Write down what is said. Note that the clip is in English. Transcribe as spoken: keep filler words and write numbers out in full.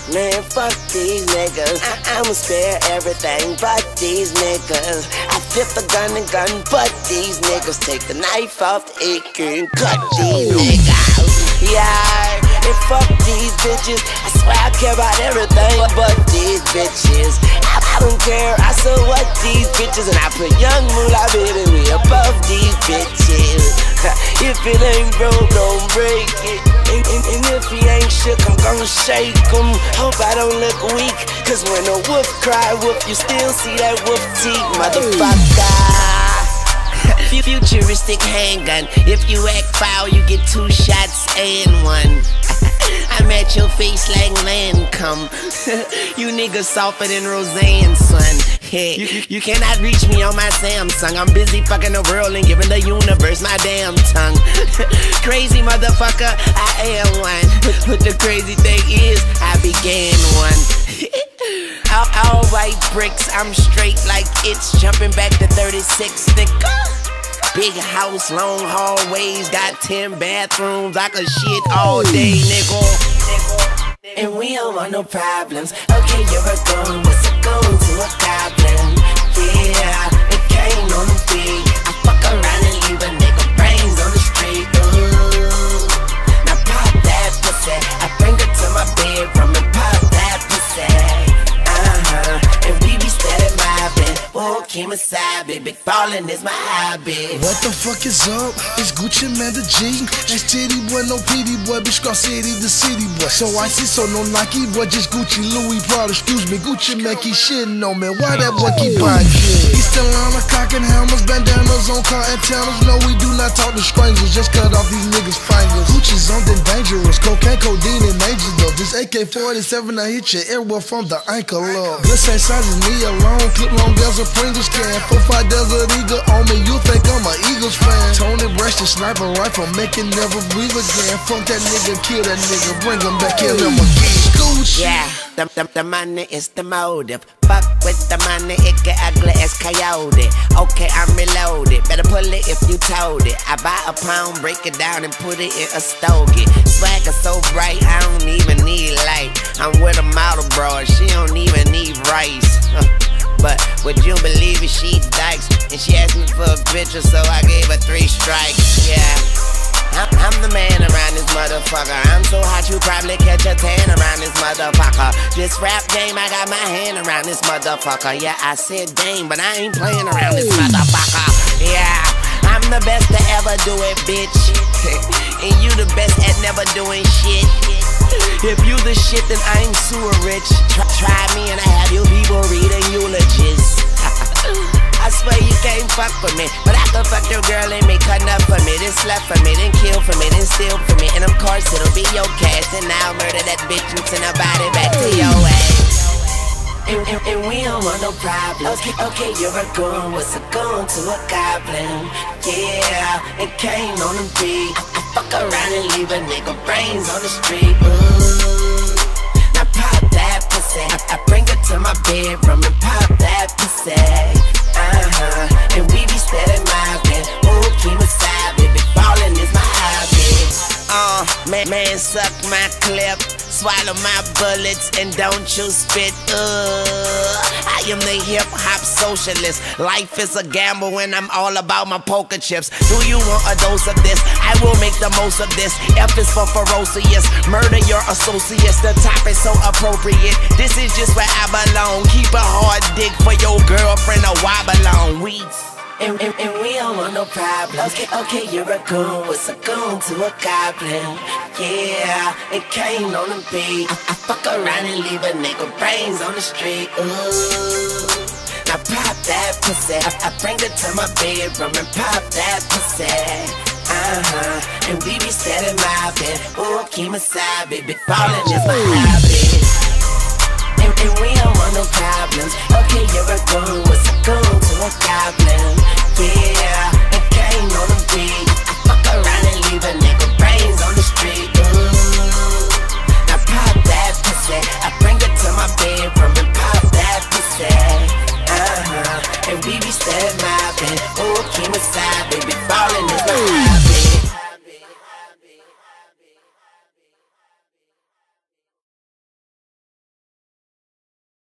Man, fuck these niggas. I I'ma spare everything but these niggas. I flip a gun and gun but these niggas. Take the knife off the A K and cut these niggas. Yeah, and fuck these bitches. I swear I care about everything but these bitches. I, I don't care, I so what these bitches. And I put young moolah baby way above these bitches. If it ain't broke, don't break it. And, and, and if he ain't shook, I'm gonna shake him. Hope I don't look weak, cause when a wolf cry wolf, you still see that wolf teeth, motherfucker. Futuristic handgun. If you act foul, you get two shots and one. I'm at your face like Lancome. You niggas softer than Roseanne, son. Hey, you, you cannot reach me on my Samsung. I'm busy fucking the world and giving the universe my damn tongue. Crazy motherfucker, I am one. But, but the crazy thing is, I began one. all, all white bricks, I'm straight like it's jumping back to thirty-six, nigga. Big house, long hallways, got ten bathrooms. I could shit all day, nigga. And we don't want no problems. Okay, you're a gun, what's a gun to a goblin? Yeah, it came on the beat. I fuck around and leave a nigga brains on the street. Ooh, now pop that pussy. I bring her to my bedroom and pop that pussy. Uh-huh, and we be steady mobbing. Oh, Kemosabe, big ballin' is my hobby. What the fuck is up? It's Gucci Man the G. It's Titty Boy, no P D Boy, bitch Scar City the city boy. So icy, so no Nike, boy, just Gucci, Louis, Prada, excuse me. Gucci Man keep shitting on me, why that boy keep buying shit? He's still on a cock and hammers, bandanas on car antennas. No, we do not talk to strangers, just cut off these niggas' fingers. Gucci's something dangerous, cocaine, codeine, and angels though. This A K forty-seven, I hit you everywhere from the ankle up. This ain't size is me alone, clip long as a Pringles can. Four five Desert Eagle on me, you think I'm a Eagles fan. Tony Brash the sniper rifle, make it never breathe again. Fuck that nigga, kill that nigga, bring him back, kill him again. Yeah, the, the, the money is the motive. Fuck with the money, it get ugly as coyote. Okay, I'm reloaded, better pull it if you told it. I buy a pound, break it down and put it in a stogie. Swagger so bright, I don't even need light. I'm with a model broad, she don't even need rice. But would you believe it, she dykes. And she asked me for a picture, so I gave her three strikes, yeah. I'm, I'm the man around this motherfucker. I'm so hot you probably catch a tan around this motherfucker. This rap game, I got my hand around this motherfucker. Yeah, I said game, but I ain't playing around this motherfucker. Yeah, I'm the best to ever do it, bitch. And you the best at never doing shit. If you the shit, then I'm sewer rich. Try, try me and I have you people reading eulogies. I swear you can't fuck with me, but I can fuck your girl and make her nut for me, then slut for me, then kill for me, then steal for me. And of course it'll be your cash, and I'll murder that bitch and send her body back to your ass. And, and, and we don't want no problems. Okay, okay, you're a goon, what's a goon to a goblin? Yeah, it came on the beat. I, I fuck around and leave a nigga brains on the street. Ooh, now pop that pussy. I, I bring her to my bedroom and pop that pussy. Uh-huh, and we be steady mobbing. Ooh, Kemosabe, big ballin' is my hobby. Uh, man, man, suck my clip, swallow my bullets, and don't you spit. Uh, I am the hip-hop socialist. Life is a gamble and I'm all about my poker chips. Do you want a dose of this? I will make the most of this. F is for ferocious, murder your associates. The top is so appropriate. This is just where I belong. Keep a hard dick for your girlfriend to wobble on. We And, and, and we don't want no problems. Okay, okay, you're a goon, what's a goon to a goblin? Yeah, it came on the beat. I, I fuck around and leave a nigga brains on the street. Ooh, now pop that pussy. I, I bring her to my bedroom and pop that pussy. Uh-huh, and we be steady mobbing. Ooh, Kemosabe, big ballin' is my hobby. And, and we don't want no problems. Okay, you're a goon, what's a goon to a goblin? Yeah, it came on the beat. I fuck around and leave a nigga brains on the street. Ooh, now pop that pussy. I bring her to my bedroom and pop that pussy. Uh-huh, and we be steady mobbing. Ooh, Kemosabe, big ballin' is my